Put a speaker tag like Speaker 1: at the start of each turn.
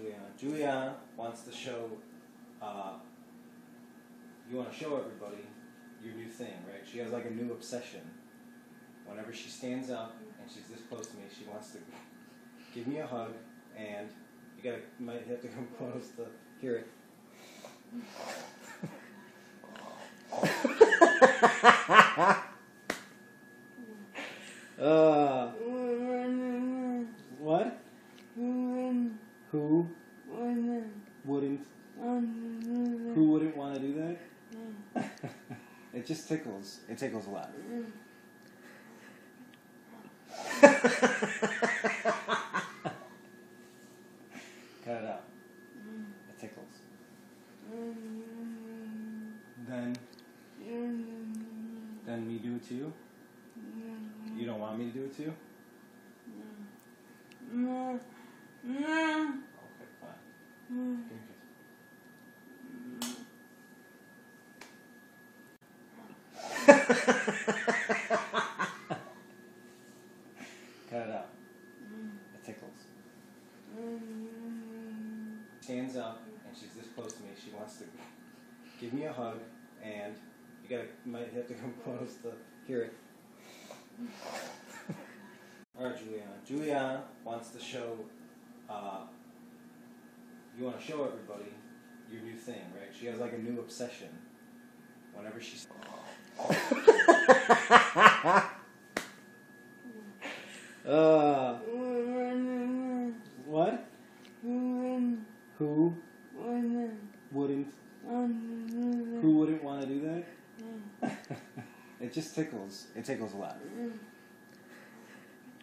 Speaker 1: Juliana. Juliana wants to show, you want to show everybody your new thing, right? She has like a new obsession. Whenever she stands up and she's this close to me, she wants to give me a hug, and you might have to come close to hear it. What? Who wouldn't? Who wouldn't want to do that? It just tickles. It tickles a lot. Cut it out. It tickles. Then me do it to you? You don't want me to do it to you? Okay, fine. Give me a kiss. Cut it out. It tickles. Stands up and she's this close to me. She wants to give me a hug, and you might have to come close to hear it. Alright, Juliana. Juliana wants to show, you want to show everybody your new thing, right? She has like a new obsession. Whenever she's... What? Who wouldn't? Who wouldn't want to do that? It just tickles. It tickles a lot.